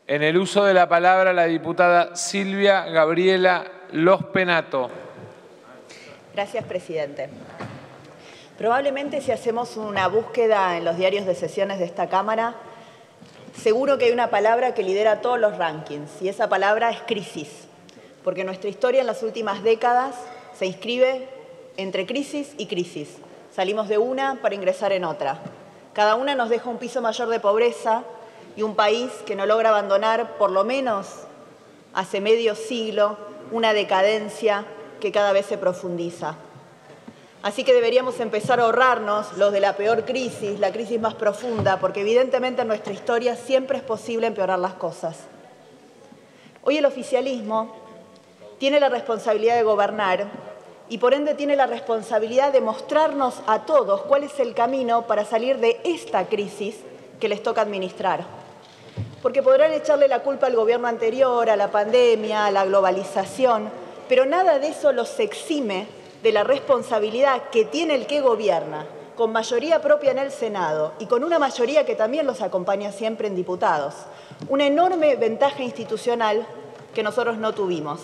En el uso de la palabra, la diputada Silvia Gabriela Lospenato. Gracias, presidente. Probablemente si hacemos una búsqueda en los diarios de sesiones de esta Cámara, seguro que hay una palabra que lidera todos los rankings, y esa palabra es crisis, porque nuestra historia en las últimas décadas se inscribe entre crisis y crisis. Salimos de una para ingresar en otra. Cada una nos deja un piso mayor de pobreza y un país que no logra abandonar, por lo menos hace medio siglo, una decadencia que cada vez se profundiza. Así que deberíamos empezar a ahorrarnos los de la peor crisis, la crisis más profunda, porque evidentemente en nuestra historia siempre es posible empeorar las cosas. Hoy el oficialismo tiene la responsabilidad de gobernar y por ende tiene la responsabilidad de mostrarnos a todos cuál es el camino para salir de esta crisis que les toca administrar. Porque podrán echarle la culpa al gobierno anterior, a la pandemia, a la globalización, pero nada de eso los exime de la responsabilidad que tiene el que gobierna, con mayoría propia en el Senado y con una mayoría que también los acompaña siempre en diputados. Una enorme ventaja institucional que nosotros no tuvimos.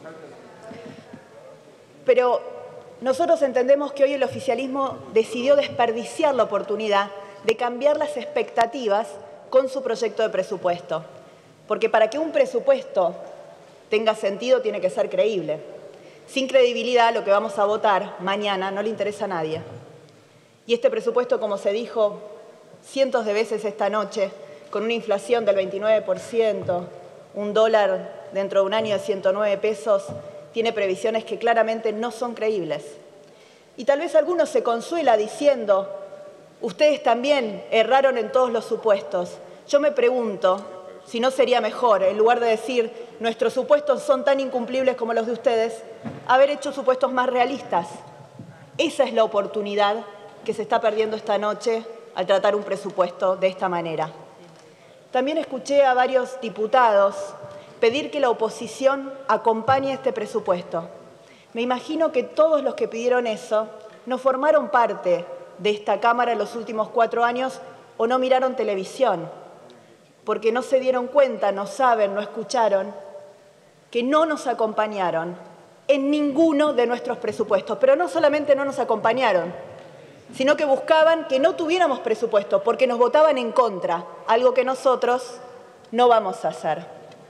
Pero nosotros entendemos que hoy el oficialismo decidió desperdiciar la oportunidad de cambiar las expectativas con su proyecto de presupuesto. Porque para que un presupuesto tenga sentido tiene que ser creíble. Sin credibilidad, lo que vamos a votar mañana no le interesa a nadie. Y este presupuesto, como se dijo cientos de veces esta noche, con una inflación del 29%, un dólar dentro de un año de 109 pesos, tiene previsiones que claramente no son creíbles. Y tal vez algunos se consuela diciendo, ustedes también erraron en todos los supuestos. Yo me pregunto si no sería mejor, en lugar de decir nuestros supuestos son tan incumplibles como los de ustedes, haber hecho supuestos más realistas. Esa es la oportunidad que se está perdiendo esta noche al tratar un presupuesto de esta manera. También escuché a varios diputados pedir que la oposición acompañe este presupuesto. Me imagino que todos los que pidieron eso no formaron parte de esta Cámara en los últimos 4 años o no miraron televisión, porque no se dieron cuenta, no saben, no escucharon, que no nos acompañaron en ninguno de nuestros presupuestos. Pero no solamente no nos acompañaron, sino que buscaban que no tuviéramos presupuesto, porque nos votaban en contra, algo que nosotros no vamos a hacer.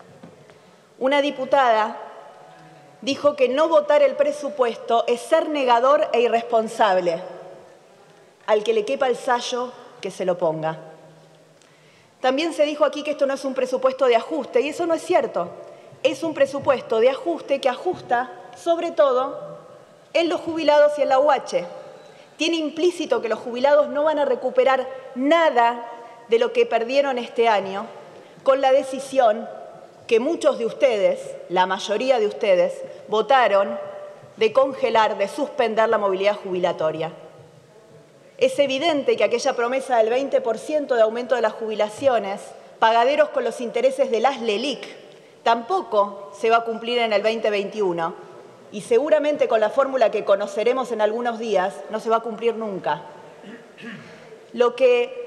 Una diputada dijo que no votar el presupuesto es ser negador e irresponsable. Al que le quepa el sayo, que se lo ponga. También se dijo aquí que esto no es un presupuesto de ajuste, y eso no es cierto. Es un presupuesto de ajuste que ajusta, sobre todo, en los jubilados y en la UH. Tiene implícito que los jubilados no van a recuperar nada de lo que perdieron este año con la decisión que muchos de ustedes, la mayoría de ustedes, votaron de congelar, de suspender la movilidad jubilatoria. Es evidente que aquella promesa del 20% de aumento de las jubilaciones, pagaderos con los intereses de las LELIC, tampoco se va a cumplir en el 2021 y seguramente con la fórmula que conoceremos en algunos días no se va a cumplir nunca. Lo que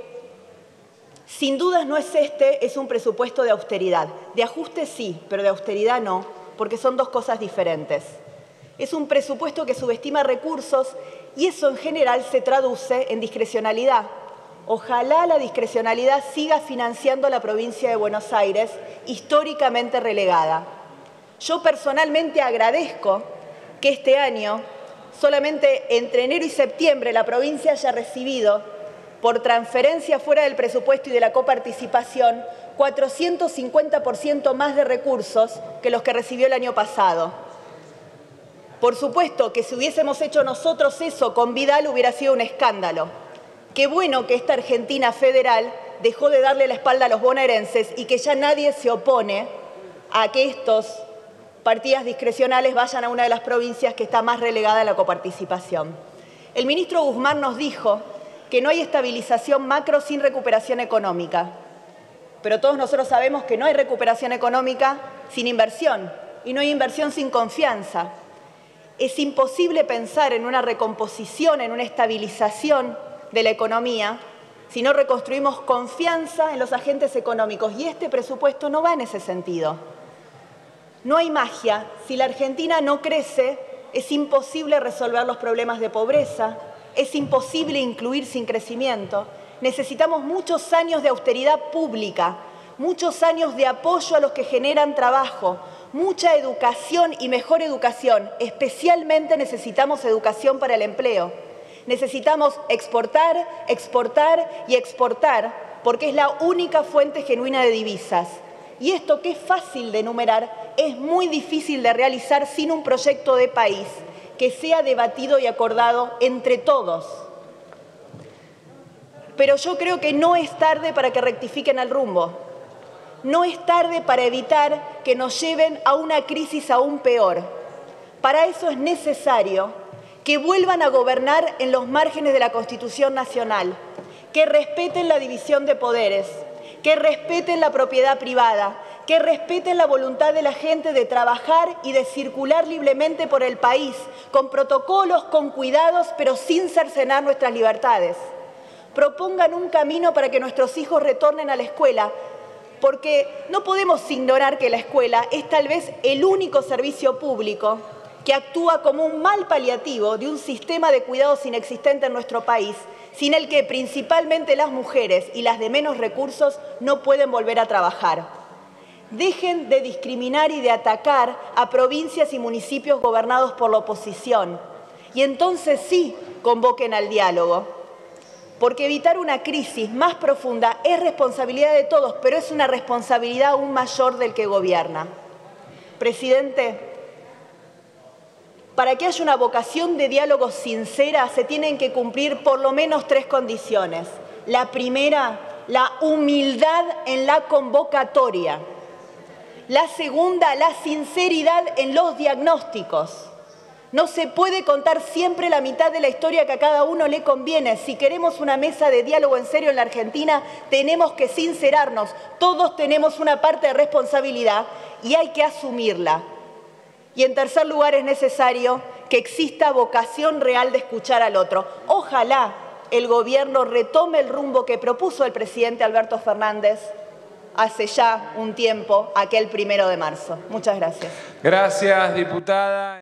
sin dudas no es es un presupuesto de austeridad. De ajuste sí, pero de austeridad no, porque son dos cosas diferentes. Es un presupuesto que subestima recursos y eso en general se traduce en discrecionalidad. Ojalá la discrecionalidad siga financiando la provincia de Buenos Aires, históricamente relegada. Yo personalmente agradezco que este año, solamente entre enero y septiembre, la provincia haya recibido, por transferencia fuera del presupuesto y de la coparticipación, 450% más de recursos que los que recibió el año pasado. Por supuesto que si hubiésemos hecho nosotros eso con Vidal hubiera sido un escándalo. Qué bueno que esta Argentina federal dejó de darle la espalda a los bonaerenses y que ya nadie se opone a que estos partidas discrecionales vayan a una de las provincias que está más relegada a la coparticipación. El ministro Guzmán nos dijo que no hay estabilización macro sin recuperación económica. Pero todos nosotros sabemos que no hay recuperación económica sin inversión y no hay inversión sin confianza. Es imposible pensar en una recomposición, en una estabilización de la economía si no reconstruimos confianza en los agentes económicos. Y este presupuesto no va en ese sentido. No hay magia. Si la Argentina no crece, es imposible resolver los problemas de pobreza, es imposible incluir sin crecimiento. Necesitamos muchos años de austeridad pública, muchos años de apoyo a los que generan trabajo, mucha educación y mejor educación. Especialmente necesitamos educación para el empleo. Necesitamos exportar, exportar y exportar, porque es la única fuente genuina de divisas. Y esto, que es fácil de enumerar, es muy difícil de realizar sin un proyecto de país que sea debatido y acordado entre todos. Pero yo creo que no es tarde para que rectifiquen el rumbo. No es tarde para evitar que nos lleven a una crisis aún peor. Para eso es necesario que vuelvan a gobernar en los márgenes de la Constitución Nacional, que respeten la división de poderes, que respeten la propiedad privada, que respeten la voluntad de la gente de trabajar y de circular libremente por el país, con protocolos, con cuidados, pero sin cercenar nuestras libertades. Propongan un camino para que nuestros hijos retornen a la escuela, porque no podemos ignorar que la escuela es tal vez el único servicio público que actúa como un mal paliativo de un sistema de cuidados inexistente en nuestro país, sin el que principalmente las mujeres y las de menos recursos no pueden volver a trabajar. Dejen de discriminar y de atacar a provincias y municipios gobernados por la oposición, y entonces sí convoquen al diálogo, porque evitar una crisis más profunda es responsabilidad de todos, pero es una responsabilidad aún mayor del que gobierna. Presidente, para que haya una vocación de diálogo sincera se tienen que cumplir por lo menos 3 condiciones. La primera, la humildad en la convocatoria. La segunda, la sinceridad en los diagnósticos. No se puede contar siempre la mitad de la historia que a cada uno le conviene. Si queremos una mesa de diálogo en serio en la Argentina, tenemos que sincerarnos. Todos tenemos una parte de responsabilidad y hay que asumirla. Y en tercer lugar, es necesario que exista vocación real de escuchar al otro. Ojalá el gobierno retome el rumbo que propuso el presidente Alberto Fernández hace ya un tiempo, aquel 1 de marzo. Muchas gracias. Gracias, diputada.